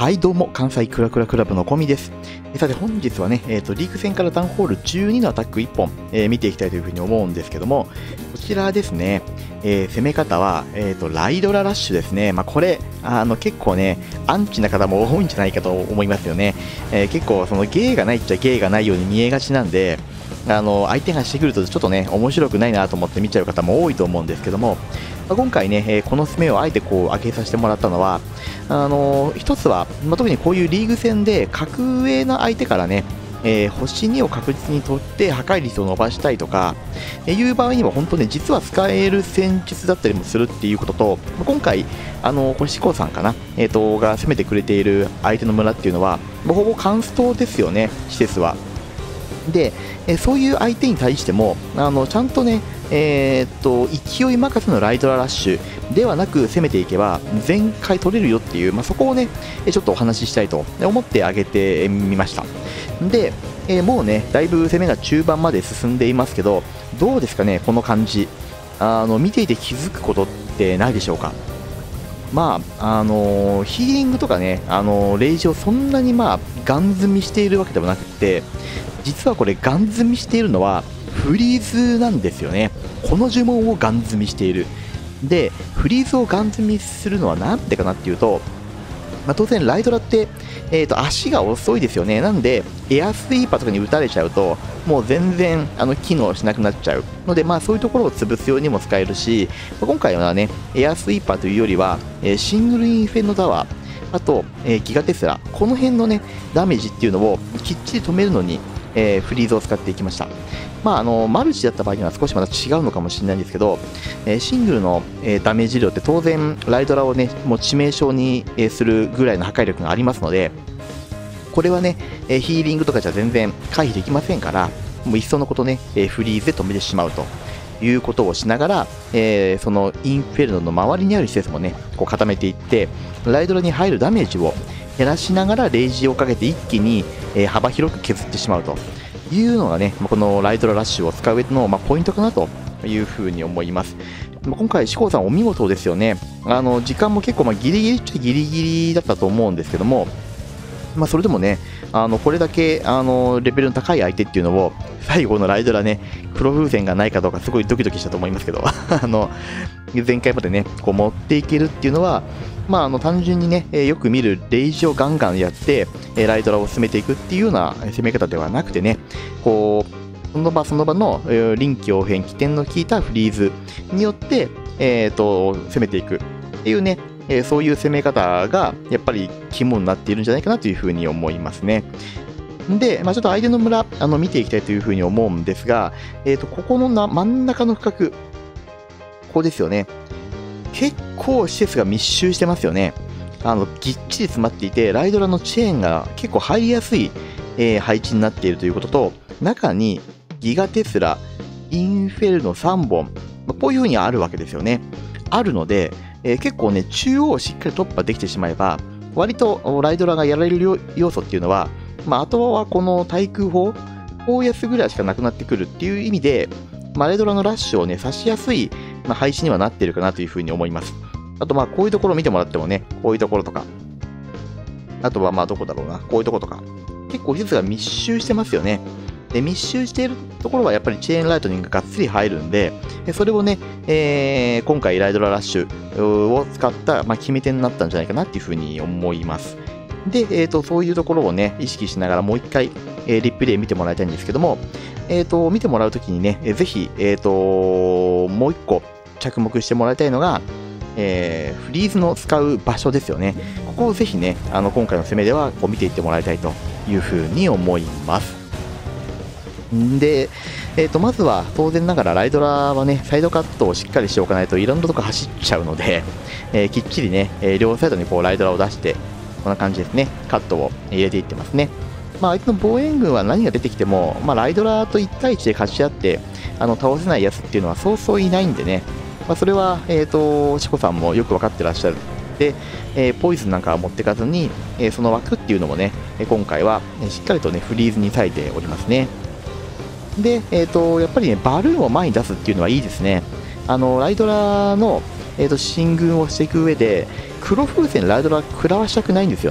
はい、どうも、関西クラクラクラブのコミです。さて、本日はね、リーグ戦からダンホール12のアタック1本、見ていきたいというふうに思うんですけども、こちらですね、攻め方は、ライドララッシュですね。これ、結構ね、アンチな方も多いんじゃないかと思いますよね。結構、その芸がないっちゃ芸がないように見えがちなんで、相手がしてくるとちょっとね、面白くないなと思って見ちゃう方も多いと思うんですけども、今回ね、この攻めをあえてこう上げさせてもらったのは、一つは、特にこういうリーグ戦で格上の相手からね、星2を確実に取って破壊率を伸ばしたいとか、いう場合には本当ね、実は使える戦術だったりもするっていうことと、今回、星子さんかな、が攻めてくれている相手の村っていうのは、ほぼカンストですよね、施設は。で、そういう相手に対してもちゃんとね、勢い任せのライドララッシュではなく攻めていけば全回取れるよっていう、そこをねちょっとお話ししたいと思ってあげてみました。で、もうねだいぶ攻めが中盤まで進んでいますけど、どうですかね、この感じ見ていて気づくことってないでしょうか。ヒーリングとかね、レイジをそんなにガン積みしているわけでもなくて、実はこれガン積みしているのはフリーズなんですよね。この呪文をガン積みしている。で、フリーズをガン積みするのはなんでかなっていうと、当然ライドラって、足が遅いですよね。なんでエアスイーパーとかに打たれちゃうともう全然機能しなくなっちゃうので、そういうところを潰すようにも使えるし、今回はねエアスイーパーというよりは、シングルインフェンのタワー、あと、ギガテスラ、この辺のねダメージっていうのをきっちり止めるのにフリーズを使っていきました。マルチだった場合には少しまた違うのかもしれないんですけど、シングルの、ダメージ量って当然ライドラをねもう致命傷にするぐらいの破壊力がありますので、これはねヒーリングとかじゃ全然回避できませんから、もういっそのことねフリーズで止めてしまうということをしながら、そのインフェルノの周りにある施設もねこう固めていって、ライドラに入るダメージを減らしながらレイジをかけて一気に、幅広く削ってしまうというのがねこのライドララッシュを使う上での、ポイントかなというふうに思います。今回志功さんお見事ですよね。時間も結構ギリギリっちゃギリギリだったと思うんですけども、それでもねこれだけレベルの高い相手っていうのを最後のライドラね黒風船がないかどうかすごいドキドキしたと思いますけど前回までねこう持っていけるっていうのは単純にねよく見るレイジをガンガンやってライドラを進めていくっていうような攻め方ではなくてね、こうその場その場の臨機応変起点の効いたフリーズによって攻めていくっていうねそういう攻め方がやっぱり肝になっているんじゃないかなというふうに思いますね。で、ちょっと相手の村見ていきたいというふうに思うんですが、ここの真ん中の区画、ここですよね。結構施設が密集してますよね。ぎっちり詰まっていて、ライドラのチェーンが結構入りやすい、配置になっているということと、中にギガテスラ、インフェルノ3本、こういうふうにあるわけですよね。あるので、結構ね中央をしっかり突破できてしまえば割とライドラがやられる要素っていうのは、あとはこの対空砲安ぐらいしかなくなってくるっていう意味で、ライドラのラッシュをね刺しやすい、配置にはなっているかなというふうに思います。あとこういうところを見てもらってもね、こういうところとか、あとはどこだろうな、こういうところとか結構施設が密集してますよね。で密集しているところはやっぱりチェーンライトニングががっつり入るんで、それをね、今回ライドララッシュを使った、決め手になったんじゃないかなっていうふうに思います。で、そういうところをね意識しながらもう一回、リプレイ見てもらいたいんですけども、見てもらうときにねぜひ、もう一個着目してもらいたいのが、フリーズの使う場所ですよね。ここをぜひね今回の攻めではこう見ていってもらいたいというふうに思います。で、まずは当然ながらライドラはねサイドカットをしっかりしておかないといろんなとこ走っちゃうので、きっちりね、両サイドにこうライドラを出してこんな感じですね、カットを入れていってますね。相手の防衛軍は何が出てきても、ライドラと1対1で勝ち合って倒せないやつっていうのはそうそういないんでね、それはシコさんもよく分かってらっしゃる。で、ポイズンなんかは持ってかずに、その枠っていうのもね今回はしっかりとねフリーズに割いておりますね。で、やっぱりねバルーンを前に出すっていうのはいいですね。ライドラの、進軍をしていく上で黒風船ライドラ食らわしたくないんですよね。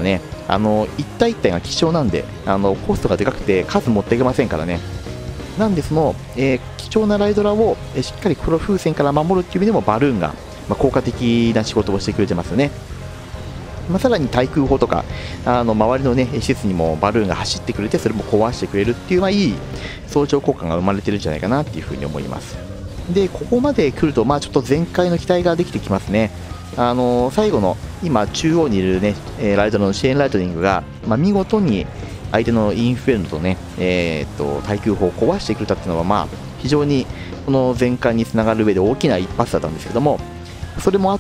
一体一体が希少なんで、コストがでかくて数持っていけませんからね。なんで、その、貴重なライドラをしっかり黒風船から守るっていう意味でも、バルーンが、効果的な仕事をしてくれてますよね。さらに対空砲とか、周りのね、施設にもバルーンが走ってくれて、それも壊してくれるっていう、いい相乗効果が生まれてるんじゃないかなっていうふうに思います。で、ここまで来ると、ちょっと全開の期待ができてきますね。最後の、今、中央にいるね、ライドラのシェーンライトニングが、見事に相手のインフェルノとね、対空砲を壊してくれたっていうのは、非常にこの全開につながる上で大きな一発だったんですけども、それもあって、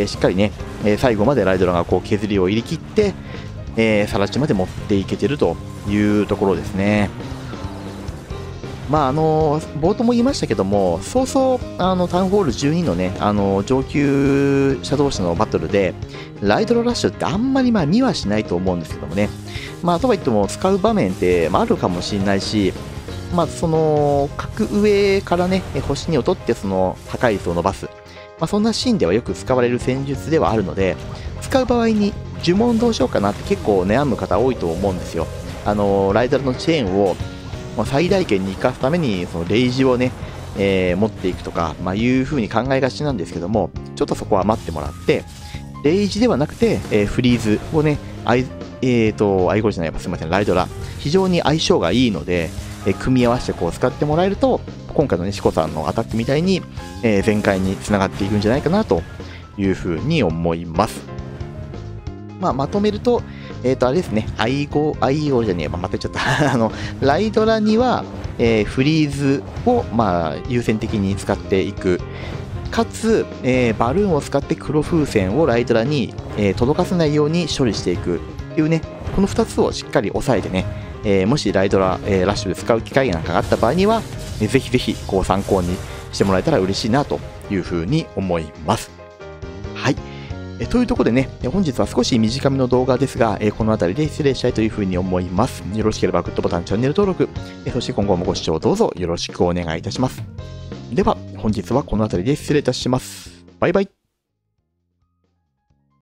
しっかりね、最後までライドラがこう削りを入れ切って、さら地まで持っていけてるというところですね。冒頭も言いましたけども、そうそうタウンホール12のね、上級者同士のバトルで、ライドララッシュってあんまり見はしないと思うんですけどもね、とはいっても使う場面って、あるかもしれないし、その格上からね、星2を取ってその破壊率を伸ばす、そんなシーンではよく使われる戦術ではあるので、使う場合に呪文どうしようかなって結構悩む方多いと思うんですよ。ライドラのチェーンを最大限に生かすためにそのレイジをね、持っていくとか、いう風に考えがちなんですけども、ちょっとそこは待ってもらって、レイジではなくて、フリーズをね、アイゴルじゃない、すみません、ライドラ、非常に相性がいいので、組み合わせてこう使ってもらえると、今回のね、シコさんのアタックみたいに、全開につながっていくんじゃないかなという風に思います。まとめると、あれですね、アイゴじゃねえ、また言っちゃった。ライドラには、フリーズを、優先的に使っていく。かつ、バルーンを使って黒風船をライドラに、届かせないように処理していくっていうね、この2つをしっかり押さえてね、もしライドラ、ラッシュで使う機会なんかがあった場合には、ぜひぜひこう参考にしてもらえたら嬉しいなというふうに思います。はい。というところでね、本日は少し短めの動画ですが、この辺りで失礼したいというふうに思います。よろしければグッドボタン、チャンネル登録、そして今後もご視聴どうぞよろしくお願いいたします。では、本日はこの辺りで失礼いたします。バイバイ。